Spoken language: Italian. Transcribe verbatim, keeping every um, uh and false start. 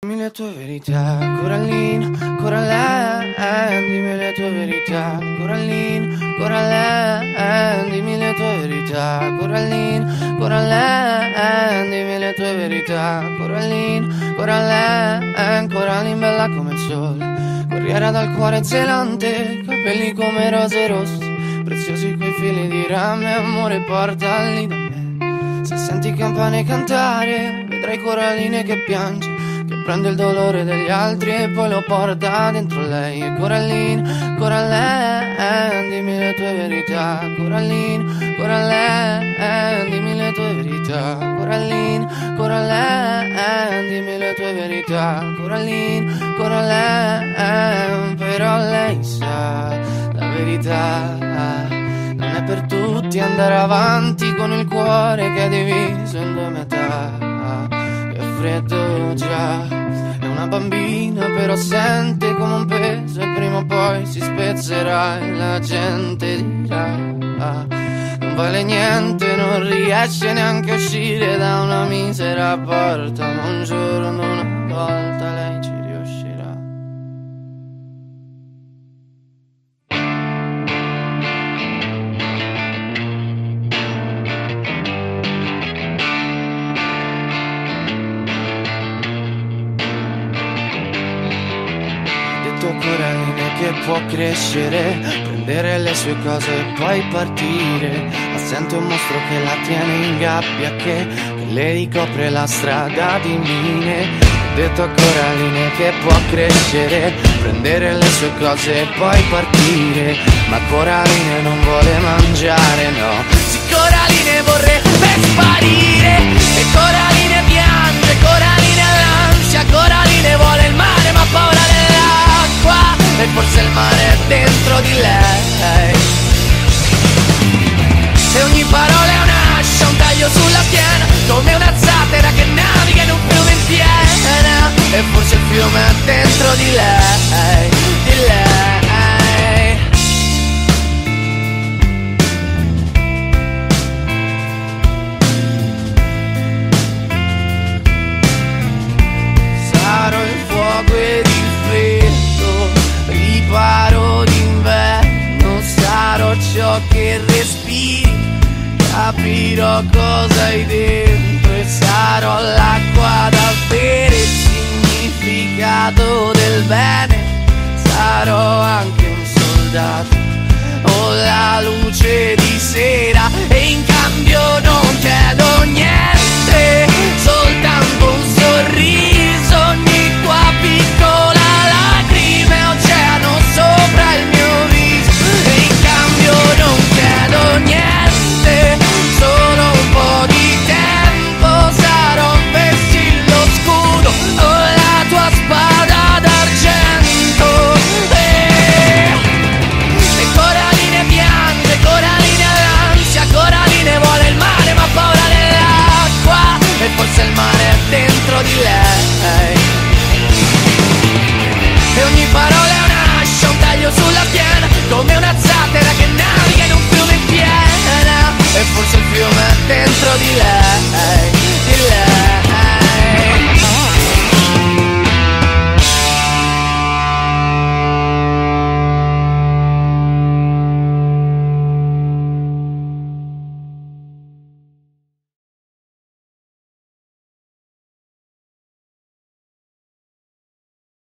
Dimmi le tue verità, Coraline, Coraline, dimmi le tue verità, Coraline, Coraline, dimmi le tue verità, Coraline, Coraline, dimmi le tue verità, Coraline, Coraline, Coraline bella come il sole, corriera dal cuore zelante, capelli come rose rosse, preziosi quei fili di rame, amore portali da me. Se senti campane cantare, vedrai Coraline che piange, che prende il dolore degli altri e poi lo porta dentro lei. E Coraline, Coraline, dimmi le tue verità, Coraline, Coraline, dimmi le tue verità, Coraline, Coraline, dimmi le tue verità, Coraline, Coraline, però lei sa la verità. Non è per tutti andare avanti con il cuore che è diviso in due metà. È freddo già, è una bambina però sente come un peso e prima o poi si spezzerà e la gente dirà non vale niente, non riesce neanche a uscire da una misera porta, ma un giorno una volta lei ci riuscirà. Coraline che può crescere, prendere le sue cose e poi partire, ma sente un mostro che la tiene in gabbia, che, che le ricopre la strada di mine. Ho detto a Coraline che può crescere, prendere le sue cose e poi partire, ma Coraline non vuole mangiare, no. Sì, Coraline vorrebbe sparire, e Coraline piange, Coraline ha l'ansia, Coraline vuole il mare ma ha paura dell'acqua, e forse il mare è dentro di lei. E ogni parola è un'ascia, un taglio sulla schiena, come una zattera che naviga in un fiume in piena, e forse il fiume è dentro di lei, di lei. Sarò il fuoco ed il freddo, riparo d'inverno, sarò ciò che respiri, capirò cosa hai dentro e sarò l'acqua da bere, il significato del bene, sarò anche un soldato o la luce di sera, e in cambio non chiedo niente, soltanto un sorriso, ogni tua piccola lacrime, oceano sopra il mio viso, e in cambio non chiedo niente, solo un po' di tempo, sarò un vessillo scudo o la tua spada d'argento. E, e Coraline piange, Coraline ha l'ansia, Coraline vuole il mare ma ha paura dell'acqua, e forse il mare è dentro di lei. E ogni parola è un'ascia, un taglio sulla schiena, come una zattera che naviga in un fiume in piena, e forse il fiume è dentro di lei.